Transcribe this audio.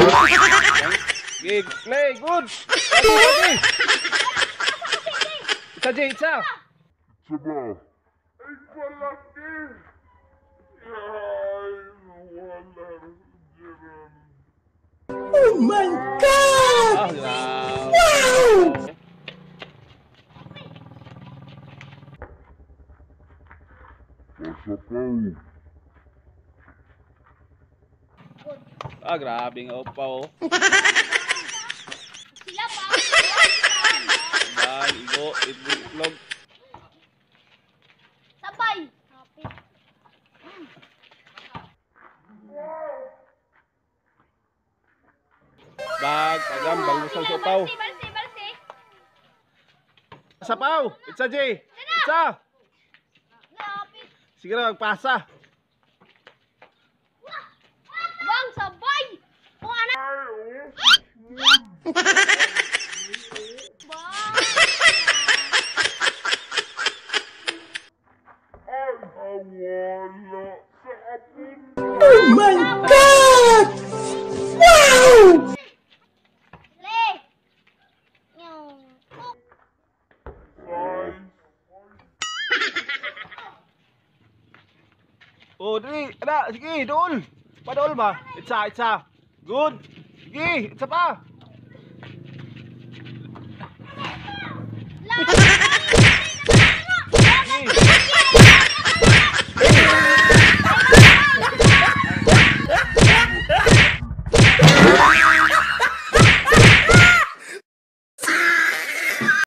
Gig, play, good. Okay. Isa, Jay, isa. Saba. Ay, palaki. Ay, wala. Oh my God! Ah, grabe. Wow! Pasapaw. Ah, grabe nga upa, oh. Sila pa. Bag, igo, itlog. Sabay. Bag, tagam, balusan sa upaw. Balsi, balsi. Sapaw, isa, Jay. Isa. Lapit. Sige na, magpasa. Bang, sabay. Kung ano. Bang. Ay, wala. Sa apon. Oh my God! Wow! Le. Yung. Ay. Oh, dali. Ada, sige, doon. Padol ba? Itsa, itsa. Good. Sige, itsa pa.